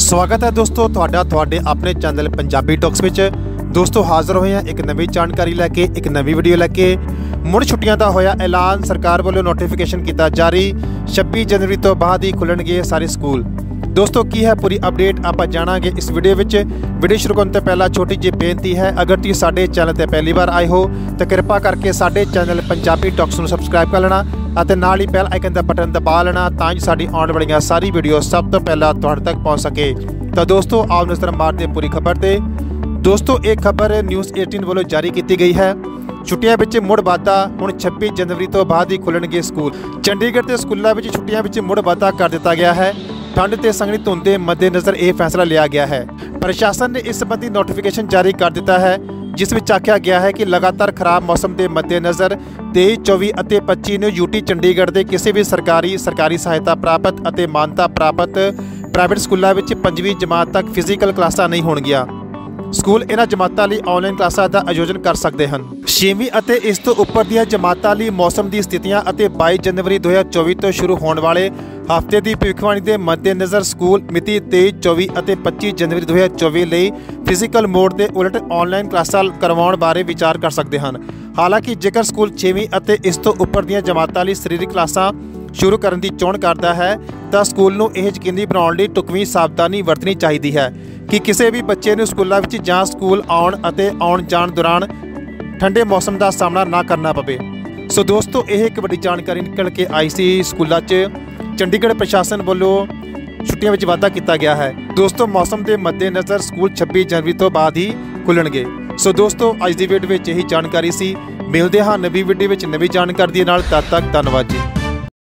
स्वागत है दोस्तों ਤੁਹਾਡੇ अपने चैनल पंजाबी टॉक्स ਵਿੱਚ। दोस्तों हाज़र होए हैं एक नवी जानकारी लैके एक नवी वीडियो लैके। मुड़ छुट्टियां का होया ऐलान, सरकार वालों नोटिफिकेशन किया जारी। 26 जनवरी तो बाद ही खुलणगे सारे स्कूल। दोस्तों की है पूरी अपडेट आप जाणांगे इस वीडियो में। वीडियो शुरू करने तो पहला छोटी जी बेनती है, अगर तुम साडे चैनल पर पहली बार आए हो तो कृपा करके साडे चैनल पंजाबी टॉक्स को सबसक्राइब कर लेना और नाल ही बेल आइकन का बटन दबा लेना ताकि साडी आने वाली सारी वीडियो सब तो पहला तुहाडे तक पहुँच सके। तो दोस्तों आओ नज़र मारते हैं पूरी खबर से। दोस्तों एक खबर न्यूज़ 18 वालों जारी की गई है। छुट्टियां विच मुड़ वाधा, हुण 26 जनवरी तो बाद ही खुलणगे स्कूल। चंडीगढ़ के स्कूलों में छुट्टियां विच मुड़ वाधा कर दिता गया है। ठंड ते संघनी धुंध के मद्देनज़र यह फैसला लिया गया है। प्रशासन ने इस संबंधी नोटिफिकेशन जारी कर दिता है, जिस में आख्या गया है कि लगातार खराब मौसम के मद्देनज़र 23, 24 और 25 में यूटी चंडीगढ़ के किसी भी सरकारी सहायता प्राप्त और मानता प्राप्त प्राइवेट स्कूलों में 5वीं जमात तक फिजिकल क्लासां नहीं होणगियां। स्कूल इन्हां जमातां लई ऑनलाइन क्लासां का आयोजन कर सकते हैं। 6वीं और इस तो उपर दी जमातां लई मौसम की स्थितियां 22 जनवरी 2024 तो शुरू होने वाले हफ्ते की भविष्यवाणी के मद्देनज़र स्कूल मिति 23, 24 और 25 जनवरी 2024 लई फिजिकल मोड के उलट ऑनलाइन क्लासां करवाउण बारे विचार कर सकते हैं। हालांकि जेकर स्कूल 6वीं और इस तो उपर दी जमातां लई सरीरक क्लासां शुरू करने की चोण करता है तो स्कूल नूं यह यकीनी बनाउण लई ढुकवीं सावधानी वरतनी चाहिए है कि किसी भी बच्चे नूं स्कूलों में जां स्कूल आउण जाण दौरान ठंडे मौसम का सामना ना करना पवे। सो दोस्तों यह एक बड़ी जानकारी निकल के आई सी। स्कूलों चंडीगढ़ प्रशासन वालों छुट्टियों में वाधा किया गया है। दोस्तों मौसम के मद्देनज़र स्कूल 26 जनवरी तो बाद ही खुलणगे। सो दोस्तों अज की वीडियो में यही जानकारी सी। मिलते हाँ नवी वीडियो में नवी जानकारी के नाल। तद तक धन्यवाद जी।